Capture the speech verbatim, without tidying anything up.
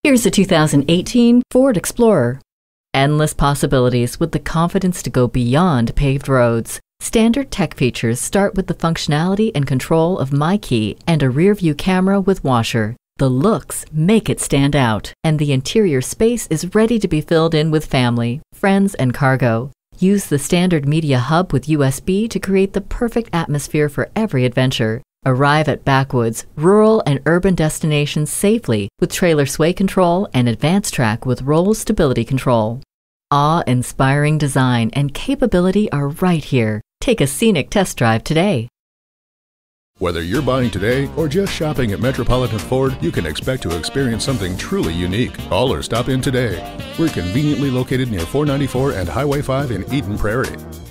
Here's a two thousand eighteen Ford Explorer. Endless possibilities with the confidence to go beyond paved roads. Standard tech features start with the functionality and control of MyKey and a rear-view camera with washer. The looks make it stand out, and the interior space is ready to be filled in with family, friends, and cargo. Use the standard media hub with U S B to create the perfect atmosphere for every adventure. Arrive at backwoods, rural, and urban destinations safely with trailer sway control and advanced track with roll stability control. Awe-inspiring design and capability are right here. Take a scenic test drive today. Whether you're buying today or just shopping at Metropolitan Ford, you can expect to experience something truly unique. Call or stop in today. We're conveniently located near four ninety-four and Highway five in Eden Prairie.